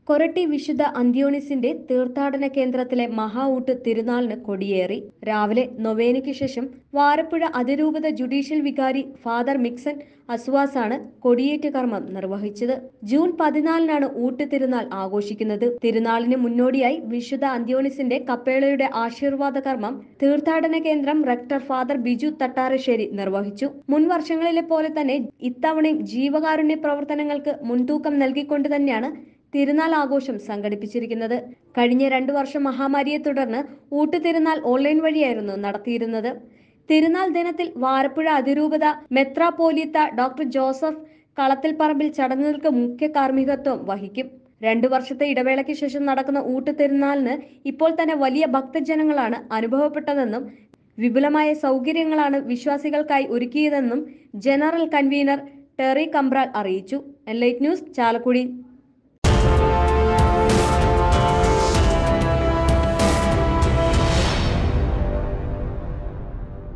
കൊരട്ടി വിശുദ്ധ അന്ത്യോണിസിന്റെ തീർത്ഥാടന കേന്ദ്രത്തിലെ മഹാഊട്ട് തിരുനാളിന് കൊടിയേറി. രാവിലെ നൊവേനയ്ക്ക് ശേഷം വാരപ്പുഴ അതിരൂപത ജുഡീഷ്യൽ വികാരി ഫാദർ മിക്സൺ അസുവാസാണ് കൊടിയേറ്റ് കർമ്മം നിർവഹിച്ചത്. ജൂൺ 14-നാണ് ഊട്ട് തിരുനാൾ ആഘോഷിക്കുന്നത്. തിരുനാളിന് മുന്നോടിയായി വിശുദ്ധ അന്ത്യോണിസിന്റെ കപ്പേളയുടെ ആശീർവാദ കർമ്മം തീർത്ഥാടന കേന്ദ്രം റെക്ടർ ഫാദർ ബിജു തട്ടാരശ്ശേരി നിർവഹിച്ചു. മുൻ വർഷങ്ങളിലെ പോലെ തന്നെ ഇത്തവണയും ജീവകാരുണ്യ പ്രവർത്തനങ്ങൾക്ക് മുൻതൂക്കം നൽകിക്കൊണ്ട് തന്നെയാണ് തിരുനാൾ ആഘോഷം സംഘടിപ്പിച്ചിരിക്കുന്നത്. കഴിഞ്ഞ 2 വർഷം മഹാമാരിയെ തുടർന്ന് ഊട്ട് തിരുനാൾ ഓൺലൈൻ വഴിയായിരുന്നു നടത്തിയിരുന്നത്. തിരുനാൾ ദിനത്തിൽ വാരപ്പുഴ അതിരൂപത മെത്രാപ്പോലീത്ത ഡോക്ടർ ജോസഫ് കളത്തിൽപ്പറമ്പിൽ ചടങ്ങുകൾക്ക് മുഖ്യ കാർമ്മികത്വം വഹിക്കും. 2 വർഷത്തെ ഇടവേളയ്ക്ക് ശേഷം നടക്കുന്ന ഊട്ട് തിരുനാളിന് ഇപ്പോൾ തന്നെ വലിയ ഭക്തജനങ്ങളാണ് അനുഭവപ്പെട്ടതെന്നും വിപുലമായ സൗകര്യങ്ങളാണ് വിശ്വാസികൾക്കായി ഒരുക്കിയതെന്നും ജനറൽ കൺവീനർ ടെറി കംബ്രാൽ അറിയിച്ചു. Enlight news, Chalakudy.